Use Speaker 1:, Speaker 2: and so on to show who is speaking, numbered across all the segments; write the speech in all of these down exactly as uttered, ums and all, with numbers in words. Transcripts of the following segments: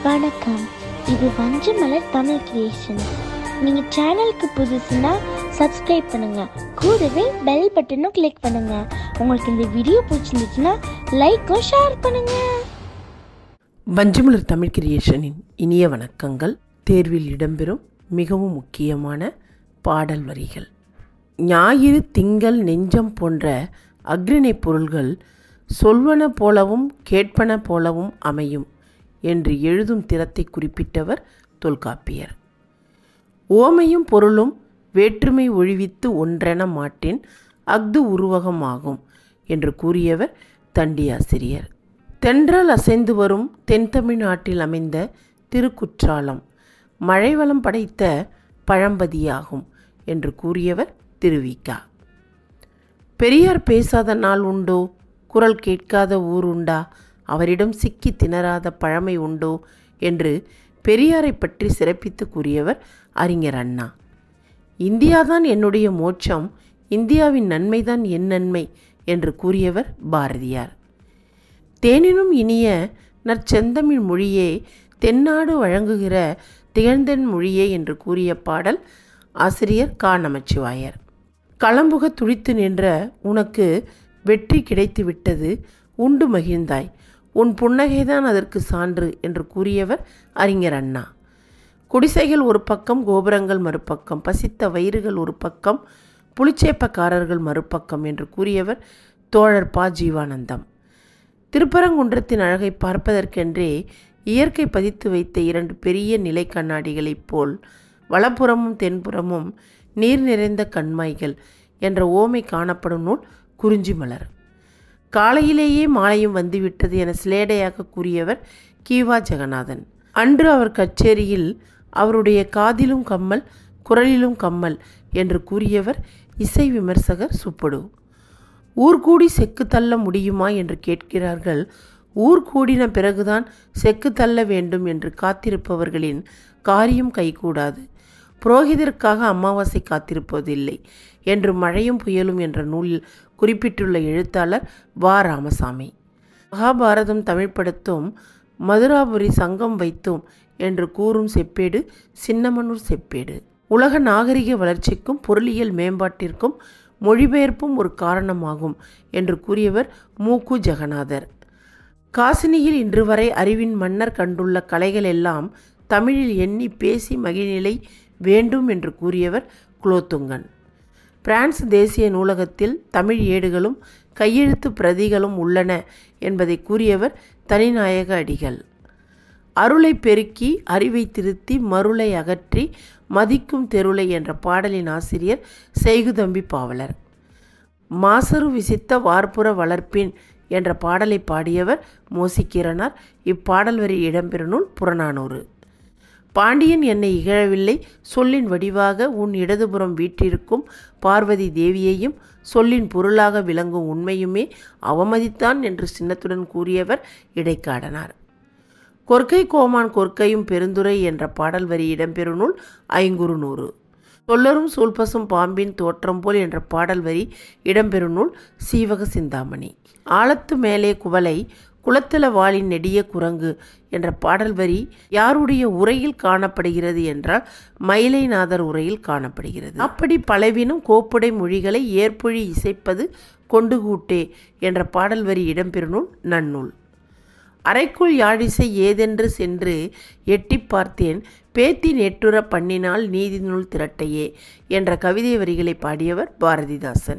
Speaker 1: வணக்கம், இது வஞ்சமலர் தமிழ் கிரியேஷன். நீங்க சேனலுக்கு புதுசுன்னா சப்ஸ்கிரைப் பண்ணுங்க, கூடவே பெல் பட்டனும் கிளிக் பண்ணுங்க. உங்களுக்கு இந்த வீடியோ பிடிச்சிருந்துச்சுன்னா லைக்கும் ஷேர் பண்ணுங்க.
Speaker 2: வஞ்சமலர் தமிழ் கிரியேஷனின் இனிய வணக்கங்கள். தேர்வில் இடம்பெறும் மிகவும் முக்கியமான பாடல் வரிகள். ஞாயிறு திங்கள் நெஞ்சம் போன்ற அக்ரிணை பொருள்கள் சொல்வன போலவும் கேட்பன போலவும் அமையும் என்று எழுதும் திறத்தை குறிப்பிட்டவர் தொல்காப்பியர். ஓமையும் பொருளும் வேற்றுமை ஒழிவித்து ஒன்றென மாட்டின் அஃது உருவகம் ஆகும் என்று கூறியவர் தண்டியாசிரியர். தென்றல் அசைந்து வரும் தென்தமிழ்நாட்டில் அமைந்த திருக்குற்றாலம் மழைவளம் படைத்த பழம்பதியாகும் என்று கூறியவர் திருவிக்கா. பெரியார் பேசாத நாள் உண்டோ, குரல் கேட்காத ஊர் உண்டா, அவரிடம் சிக்கி திணறாத பழமை உண்டோ என்று பெரியாரை பற்றி சிறப்பித்து கூறியவர் அறிஞர் அண்ணா. இந்தியாதான் என்னுடைய மோட்சம், இந்தியாவின் நன்மைதான் என் நன்மை என்று கூறியவர் பாரதியார். தேனினும் இனிய நற்செந்தமிழ் மொழியே தென்னாடு வழங்குகிற திகழ்ந்தென் மொழியே என்று கூறிய பாடல் ஆசிரியர் கா. நமச்சிவாயர். களம்புக துடித்து நின்ற உனக்கு வெற்றி கிடைத்து விட்டது, உண்டு மகிழ்ந்தாய், உன் புன்னகைதான் அதற்கு சான்று என்று கூறியவர் அறிஞர் அண்ணா. குடிசைகள் ஒரு பக்கம், கோபுரங்கள் மறுபக்கம், பசித்த வயிறுகள் ஒரு பக்கம், புலிச்சேப்பக்காரர்கள் மறுபக்கம் என்று கூறியவர் தோழர் ப. ஜீவானந்தம். திருப்பரங்குன்றத்தின் அழகை பார்ப்பதற்கென்றே இயற்கை பதித்து வைத்த இரண்டு பெரிய நிலை கண்ணாடிகளைப் போல் வலப்புறமும் தென்புறமும் நீர் நிறைந்த கண்மாய்கள் என்ற ஓமை காணப்படும் நூல் குறிஞ்சிமலர். காலையிலேயே மாலையும் வந்துவிட்டது என சிலேடையாக கூறியவர் கீவா ஜெகநாதன். அன்று அவர் கச்சேரியில் அவருடைய காதிலும் கம்மல் குரலிலும் கம்மல் என்று கூறியவர் இசை விமர்சகர் சுப்படு. ஊர்கூடி செக்கு தள்ள முடியுமா என்று கேட்கிறார்கள். ஊர் கூடின பிறகுதான் செக்கு தள்ள வேண்டும் என்று காத்திருப்பவர்களின் காரியம் கைகூடாது. புரோகிதருக்காக அமாவாசை காத்திருப்பதில்லை என்று மழையும் புயலும் என்ற நூலில் குறிப்பிட்டுள்ள எழுத்தாளர் வ. ராமசாமி. மகாபாரதம் தமிழ்படுத்தும் மதுராபுரி சங்கம் வைத்தோம் என்று கூறும் செப்பேடு சின்னமனூர் செப்பேடு. உலக நாகரிக வளர்ச்சிக்கும் பொருளியல் மேம்பாட்டிற்கும் மொழிபெயர்ப்பும் ஒரு காரணமாகும் என்று கூறியவர் மு. கு. ஜெகநாதர். காசினியில் இன்று வரை அறிவின் மன்னர் கண்டுள்ள கலைகள் எல்லாம் தமிழில் எண்ணி பேசி மகிழ்நிலை வேண்டும் என்று கூறியவர் குலோத்துங்கன். பிரான்ஸ் தேசிய நூலகத்தில் தமிழ் ஏடுகளும் கையெழுத்து பிரதிகளும் உள்ளன என்பதை கூறியவர் தனிநாயக அடிகள். அருளை பெருக்கி அறிவை திருத்தி மருளை அகற்றி மதிக்கும் தெருளை என்ற பாடலின் ஆசிரியர் செய்குதம்பி பாவலர். மாசரு விசித்த வார்ப்புற வளர்ப்பின் என்ற பாடலை பாடியவர் மோசிக்கீரனார். இப்பாடல் வரி இடம்பெறும் நூல் புறநானூறு. பாண்டியன் என்னை இகழவில்லை, சொல்லின் வடிவாக உன் இடதுபுறம் வீற்றிருக்கும் பார்வதி தேவியையும் சொல்லின் பொருளாக விளங்கும் உண்மையுமே அவமதித்தான் என்று சின்னத்துடன் கூறியவர் இடைக்காடனார். கொற்கை கோமான் கொற்கையும் பெருந்துரை என்ற பாடல் வரி இடம்பெறும் நூல் ஐங்குறு நூறு. சொல்லரும் சூழ்பசும் பாம்பின் தோற்றம் போல் என்ற பாடல் வரி இடம்பெறும் நூல் சீவக சிந்தாமணி. ஆழத்து மேலே குவளை குளத்தல வாளின் நெடிய குரங்கு என்ற பாடல் வரி யாருடைய உரையில் காணப்படுகிறது என்றால் மயிலைநாதர் உரையில் காணப்படுகிறது. அப்படி பலவினும் கோப்புடை மொழிகளை ஏற்பொழி இசைப்பது கொண்டு கூட்டே என்ற பாடல் வரி இடம்பெறும் நூல் நன்னூல். அறைக்குள் யாழிசை ஏதென்று சென்று எட்டி பார்த்தேன், பேத்தி நெட்டுற பண்ணினால் நீதி நூல் திரட்டையே என்ற கவிதை வரிகளை பாடியவர் பாரதிதாசன்.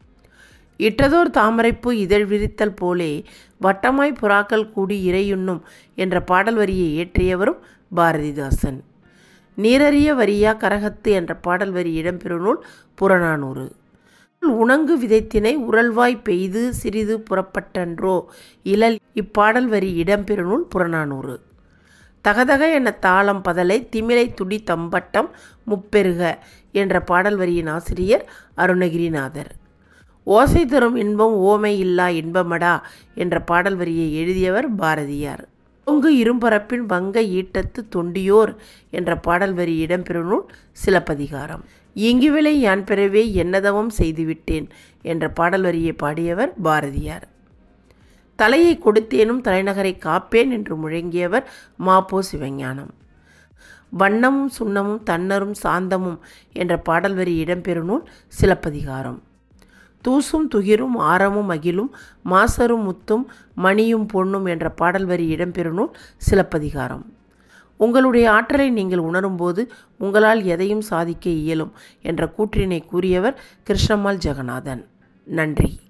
Speaker 2: இட்டதோர் தாமரைப்பூ இதழ் விரித்தல் போலே வட்டமாய் புறாக்கள் கூடி இறையுண்ணும் என்ற பாடல் வரியை இயற்றியவரும் பாரதிதாசன். நீரறிய வரியா கரகத்து என்ற பாடல் வரி இடம்பெறும் நூல் புறநானூறு. உணங்கு விதைத்தினை உரல்வாய் பெய்து சிறிது புறப்பட்டன்றோ இழல் இப்பாடல் வரி இடம்பெறும் நூல் புறநானூறு. தகதக என தாளம் பதலை திமிலை துடி தம்பட்டம் முப்பெருக என்ற பாடல் வரியின் ஆசிரியர் அருணகிரிநாதர். ஓசை தரும் இன்பம் ஓமை இல்லா இன்பமடா என்ற பாடல் வரியை எழுதியவர் பாரதியார். தொங்கு இரும்பரப்பின் வங்க ஈட்டத்து தொண்டியோர் என்ற பாடல் வரி இடம்பெறும் நூல் சிலப்பதிகாரம். இங்குவிளை யான் பெறவே என்னதவம் செய்துவிட்டேன் என்ற பாடல் வரியை பாடியவர் பாரதியார். தலையை கொடுத்தேனும் தலைநகரை காப்பேன் என்று முழங்கியவர் மாப்போ சிவஞானம். வண்ணமும் சுண்ணமும் தன்னரும் சாந்தமும் என்ற பாடல் வரி இடம்பெறும் நூல் சிலப்பதிகாரம். தூசும் துகிரும் ஆரமும் அகிலும் மாசரும் முத்தும் மணியும் பொன்னும் என்ற பாடல் வரி இடம்பெறும் நூல் சிலப்பதிகாரம். உங்களுடைய ஆற்றலை நீங்கள் உணரும்போது உங்களால் எதையும் சாதிக்க இயலும் என்ற கூற்றினை கூறியவர் கிருஷ்ணம்மாள் ஜெகநாதன். நன்றி.